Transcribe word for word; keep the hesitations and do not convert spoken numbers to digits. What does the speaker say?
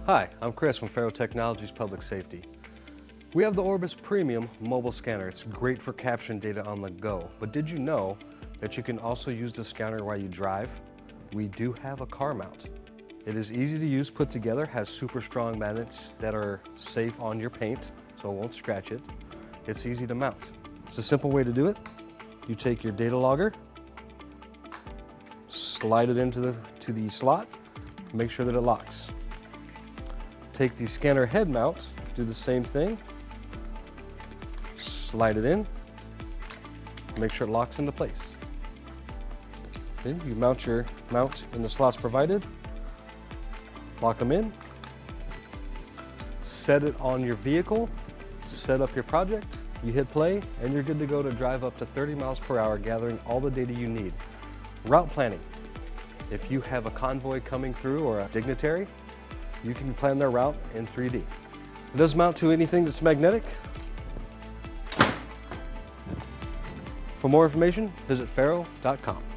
Hi, I'm Chris from FARO Technologies Public Safety. We have the Orbis Premium mobile scanner. It's great for capturing data on the go, but did you know that you can also use the scanner while you drive? We do have a car mount. It is easy to use, put together, has super strong magnets that are safe on your paint, so it won't scratch it. It's easy to mount. It's a simple way to do it. You take your data logger, slide it into the, to the slot, make sure that it locks. Take the scanner head mount, do the same thing, slide it in, make sure it locks into place. Then you mount your mount in the slots provided, lock them in, set it on your vehicle, set up your project, you hit play, and you're good to go to drive up to thirty miles per hour, gathering all the data you need. Route planning. If you have a convoy coming through or a dignitary, you can plan their route in three D. It does mount to anything that's magnetic. For more information, visit faro dot com.